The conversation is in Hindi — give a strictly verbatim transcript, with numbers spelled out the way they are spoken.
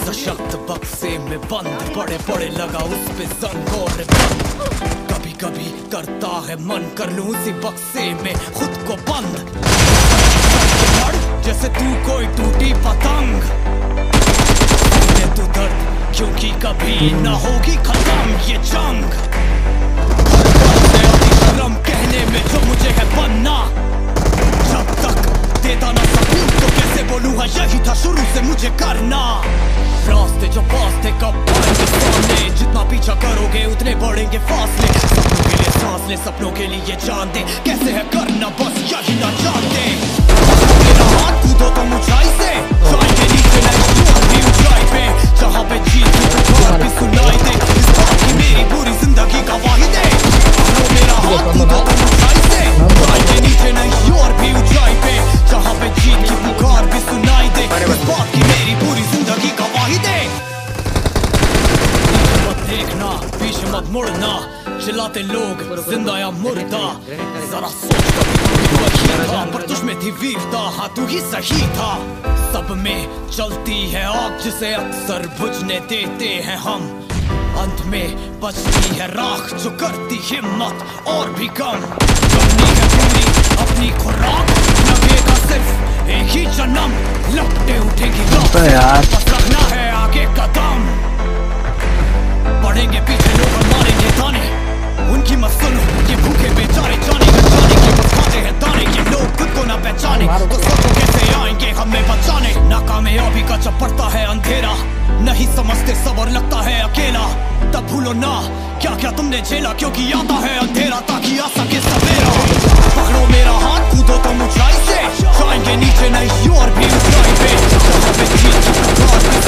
सशक्त बक्से में बंद, बड़े बड़े लगा उस पे जंग और बंद। कभी कभी करता है मन कर लूं उसी बक्से में खुद को बंद, जैसे तू कोई टूटी पतंग। तू दर्द क्योंकि कभी ना होगी खत्म ये जंग। शर्म कहने में जो मुझे है बनना, जब तक देता ना सकूं तो कैसे बोलूं है यही था शुरू से मुझे करना। रास्ते जो पास थे कब आएंगे सामने, जितना पीछा करोगे उतने बढ़ेंगे फासले। सपनों के लिए सांस ले, सपनों के लिए जान दे, कैसे है करना बस यही ना जानते। मेरा हाथ कूदो तो ऊंचाई से, जाएंगे नीचे नहीं भी ऊंचाई पे, जहाँ पे जीत की पुकार भी सुनाई दे। इस बात की मेरी पूरी जिंदगी गवाही दे। मेरा हाथ कूदो तो ऊंचाई से, जाएंगे नीचे नहीं और भी ऊंचाई पे, जहाँ पे जीत की पुकार भी सुनाई दे। इस बात की मेरी पूरी जिंदगी गवाही दे। मत देखना पीछे मत मुड़ना, चिल्लाते लोग जिंदा या मुर्दा। जरा सोच कभी वही था, पर तुझ में थी वीरता, हाँ तू ही सही था। सब में चलती है आग जिसे अक्सर बुझने देते हैं हम, अंत में बचती है राख जो करती हिम्मत और भी कम। करनी है पूरी अपनी खुराक, लगेगा सिर्फ एक ही जन्म, लपटे उठेगी बस रखना है आगे कदम। बढ़ेंगे पीछे लोग और मारेंगे ताने, उनकी मत सुनो ये भूखे बेचारे, जाने का जाने के बस खाते हैं दाने। ये लोग खुद को ना पहचाने तो सोचो कैसे आएंगे हमें बचाने। नाकामयाबी का जब पड़ता है अंधेरा, नहीं समझते सबर लगता है अकेला। तब भूलो ना क्या क्या तुमने झेला, क्योंकि आता है अंधेरा ताकि आ सके सवेरा। पकड़ो मेरा हाथ कूदो तो ऊंचाई से, जाएंगे नीचे नहीं और भी ऊंचाई पे, जहाँ पे जीत की पुकार